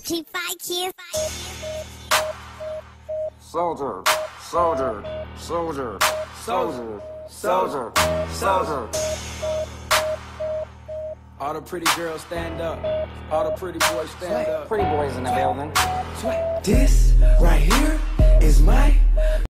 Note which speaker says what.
Speaker 1: G5Q.
Speaker 2: Soldier, soldier, soldier, soldier, soldier, soldier.
Speaker 3: All the pretty girls stand up. All the pretty boys stand up.
Speaker 2: Pretty boys in the building.
Speaker 4: This right here is my